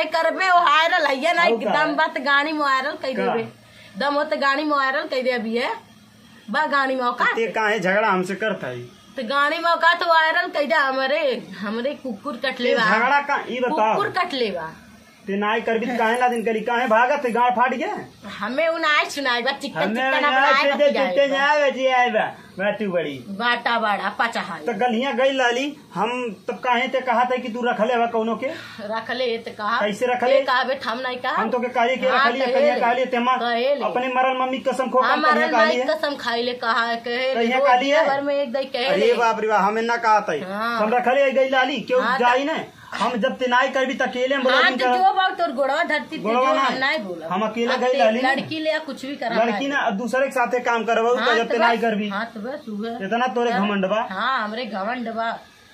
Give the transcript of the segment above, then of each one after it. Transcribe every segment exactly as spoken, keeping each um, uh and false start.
से करबे वो वायरल है ना दम बात गाड़ी में वायरल कह देबे दम हो तो गाड़ी में वायरल कह दे अभी है बा गाड़ी में औकात ते काहे झगड़ा हमसे करता है तो गाड़ी में औकात तो वायरल कह दे हमरे हमरे कुकुर कट लेवा झगड़ा का ई बताओ कुकुर कट लेवा ते नाई करबी काहे ला दिन करी काहे भागत गाड़ फाट गया हमें उन आज सुनाई बा चिकन चिकन बनाए ते जाए जी आएबा बाटू बड़ी बाटा बड़ा पचाहा तो गलियां गई लाली हम तब काहे ते कहा था कि तू रख ले कोनो के रख ले तो कहा कैसे रख ले कहा बे हम नहीं कहा हम तो के काहे के रख लिए कहिया काहे तेमा अपने मरल मम्मी कसम खो हम मरल माई कसम खाई ले कहा कहे कहिया काली है घर में एक दई कहे अरे बाप रे बाप हमें ना कहा था हम रख ले गई लाली क्यों जाई ना हम जब तिनाई कर भी अकेले बोला हाँ, तो जो बात तोर गोड़वा धरती जो हम नहीं बोला हम अकेले गई लाली लड़की ले कुछ भी करा लड़की ना दूसरे के साथे काम करवाऊ हाँ, जब तिनाई कर भी हाँ तो बस इतना तोरे घमंड बा हाँ हमरे घमंड बा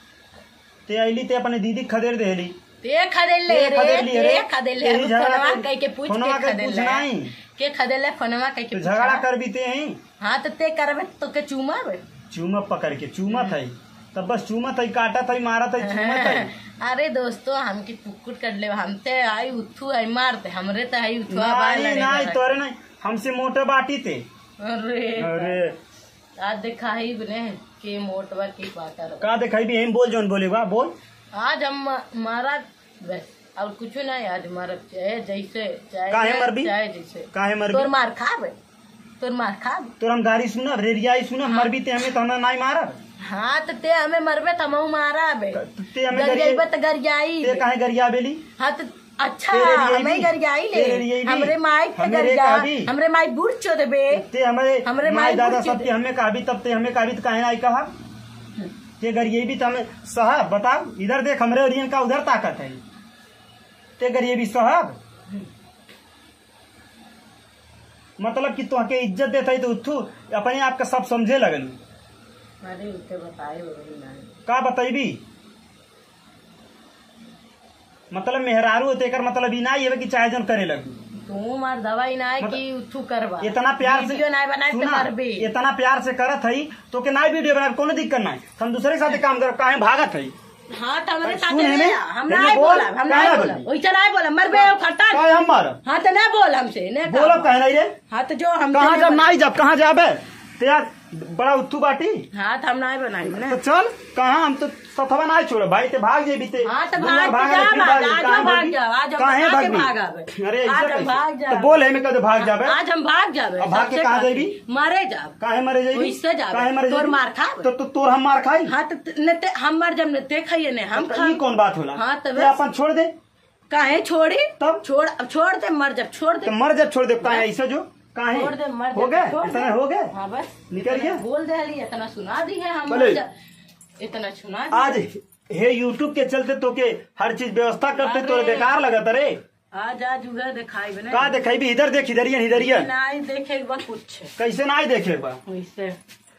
ते आईली ते अपने दीदी खदेर देली ते खदेल ले रे ते खदेल ले फोनवा कह के पूछ के खदेल ले के खदेल ले फोनवा कह के झगड़ा कर भी ते हैं हां तो ते करबे तो के चूमा बे चूमा पकड़ के चूमा था तब बस चूमा था काटा था मारा था चूमा था अरे दोस्तों हम की कुकुर कर ले हम ते आई उठू आई मारते हमरे तो आई उठवा बाल नहीं नहीं तोरे नहीं हमसे मोटे बाटी थे अरे अरे आज दिखाई बने के मोटवा की बाटा का दिखाई भी हम बोल जोन बोलेगा बोल आज हम मारा बस और कुछ नहीं आज मारा चाहे जैसे चाहे काहे मर भी चाहे जैसे काहे मर तोर मार खाबे तोर मार खाबे तोर हम गाड़ी सुना रेरियाई सुना मर भी ते हमें तो हमें नहीं मारा हाँ तो ते हमें मरबे तो हम मारा बे ते हमें गरियाई तो गरियाई ते काहे गरिया बेली हाँ तो अच्छा हमें गरियाई ले हमरे माई पे गरिया हमरे माई बूढ़ चोद बे ते हमारे हमरे माई दादा सब ते हमें कहा भी तब ते हमें कहा भी तो काहे नहीं कहा ते गरियाई भी तो हमें साहब बताओ इधर देख हमरे ओरियन का उधर ताकत है ते गरियाई भी साहब मतलब कि तुहके इज्जत देता है तो उठू अपने आप का सब समझे लगल अरे उसे बताए का बताइबी मतलब मेहरारू होते कर मतलब ई नहीं है कि चाहे जन करे लगू तू मार दवाई ना है कि उठू करवा इतना प्यार से वीडियो नहीं बनाए तो मरबे इतना प्यार से करत है तो के नहीं वीडियो बनाए कोनो दिक्कत नहीं हम दूसरे के साथ काम कर काहे भागत है हाँ तो हमारे साथ हम नहीं बोला हम नहीं बोला वैसे नहीं बोला मरबे खट्टा काहे हम मार हाँ तो नहीं बोल हमसे नहीं बोलो कहे नहीं रे हाँ तो जो हम कहाँ जब नहीं जब कहाँ जाबे यार बड़ा उठू बाटी हाँ तो हम नहीं बनाई ना तो चल कहाँ हम तो सथवा नहीं छोड़े भाई ते भाग जे बीते हाँ तो भाग जा भाग जा आज हम भाग जावे अरे आज हम भाग जा तो बोल है मैं कदे भाग जावे आज हम भाग जावे भाग के कहाँ जाबी मरे जा काहे मरे जाबी इससे जा काहे मरे तोर मार खा तो तोर हम मार खाई हाँ तो न हम मर जब न ते खाइए ने हम खा कौन बात होला हाँ तो अपन छोड़ दे काहे छोड़ी तब छोड़ छोड़ दे मर जब छोड़ दे मर जब छोड़ दे काहे ऐसे जो काहे हो गए इतना हो गए हाँ बस निकल गया बोल दे इतना सुना दी है हम इतना सुना आज हे यूट्यूब के चलते तो के हर चीज व्यवस्था करते तो बेकार लगत रे आज आज उधर दिखाई बने का दिखाई भी इधर देख इधर इधर नहीं देखे कुछ कैसे नहीं देखे वैसे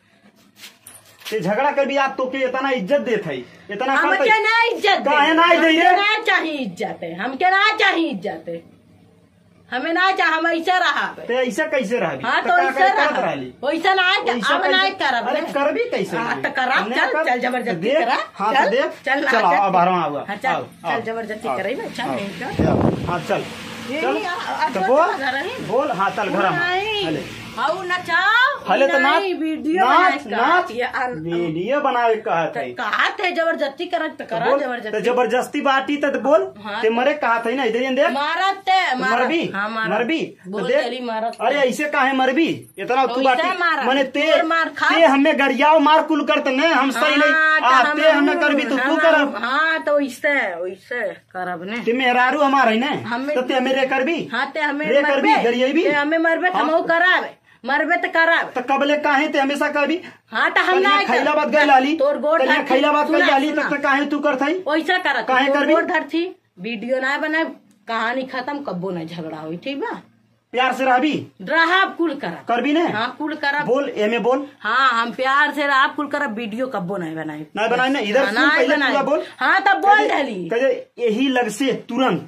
झगड़ा कर भी आप तो के इतना इज्जत देते है इतना हमके ना इज्जत काहे ना ना चाहिए इज्जत है हमके ना चाहिए इज्जत है हमें ना चाह हम ऐसे रहा तो ऐसा कैसे रहा हाँ तो ऐसे रहा वैसा ना अब ना करब अरे कर भी कैसे तो करा चल चल जबरदस्ती करा हाँ चल चल चल अब बारवा हुआ चल चल जबरदस्ती करे ना चल हाँ चल चल बोल बोल हाँ चल घर हाउ नचाओ हले तो नाच वीडियो नाच नाच वीडियो बनावे कहा थे कहा थे जबरदस्ती कर करा जबरदस्ती जबरदस्ती बाटी तो बोल ते मरे कहा थे ना इधर देख मारा ते मरबी मरबी अरे ऐसे काहे मरबी इतना तू बाटी मैंने ते ते हमें गरियाओ मार कुल करते न हम सही नहीं ते हमें करबी तो तू करब हाँ तो वैसे वैसे करब ने ते मेहरारू हमारा है ना तो ते मेरे करबी हाँ ते हमें मरबे गरियाई हमें मरबे हम करावे मरबे तो करा तो कबले काहे ते हमेशा करबी हाँ तो हम ना खैलाबाद गए लाली तोर गोड़ खैलाबाद गए लाली तो काहे तू कर थई वैसा कर काहे करबी गोड़ धर थी वीडियो ना बनाए कहानी खत्म कब्बो ना झगड़ा हुई ठीक बा प्यार से रहबी रहा कुल करा करबी ने हाँ कुल करा बोल एमे बोल हाँ हम प्यार से रहा कुल करा वीडियो कब्बो नहीं बनाए नहीं बनाए ना इधर पहले पूरा बोल हाँ तब बोल डाली यही लग से तुरंत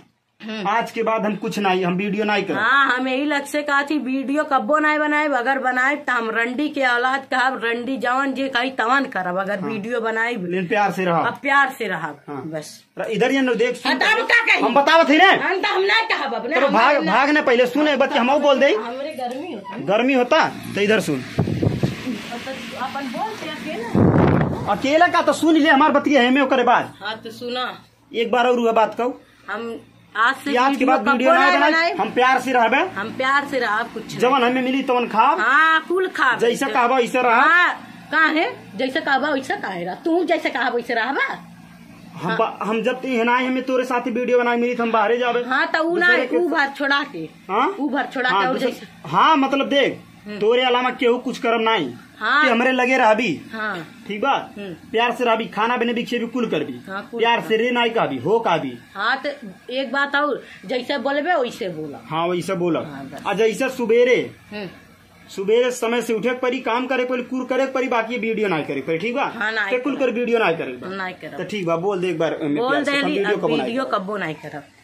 आज के बाद हम कुछ नहीं, हम वीडियो नहीं कर। हाँ, हम यही लक्ष्य से कहा थी वीडियो कब्बो नहीं बनाए, अगर बनाए तो हम रंडी के औलाद कहब, रंडी जवन जे कही तवन करब, अगर हाँ। वीडियो बनाए लेकिन प्यार से रहा, अब प्यार से रहा। हाँ। बस इधर ये देख सुन, हम बतावत ही ना, हम नहीं कहब अपने, तो भाग भाग ने पहले सुने बच्चे हम बोल दे, हमरे गर्मी होता गर्मी होता तो इधर सुन, अपन बोलते अकेला अकेला का तो सुन ले हमार बतिया है में करे बाद। हाँ तो सुना एक बार और बात कहूँ, हम आज से आज के बाद वीडियो ना बनाए, हम प्यार से रहबे, हम प्यार से रहा, कुछ जवन हमें मिली तवन खाब। हाँ कुल खाब, जैसा कहबा वैसे रहा। हाँ, कहा है जैसे कहबा वैसा कहेगा, तू जैसे कहा वैसे रहबा। हम हाँ। हम जब हिनाई हमें तोरे साथ वीडियो बनाई मिली तो हम बाहर जावे। हाँ तो ऊ ना ऊ भर छोड़ा के, हाँ ऊ भर छोड़ा के और जैसे, हाँ मतलब देख तोरे अलावा केहू कुछ करम नहीं। हाँ, हमरे लगे रहबी। हाँ, ठीक बा, प्यार से रहबी, खाना बने भी खेबी कुल कर भी। हाँ, प्यार से रे नहीं का भी हो का भी। हाँ तो एक बात और, जैसे बोलबे वैसे बोला। हाँ वैसे बोला। हाँ, जैसे सुबेरे सुबेरे समय से उठे परी, काम करे परी, कुल करे परी, बाकी वीडियो नहीं करे परी। ठीक बा, कुल कर वीडियो नहीं करे, ठीक बा बोल दे एक बार, वीडियो कब्बो नहीं करब।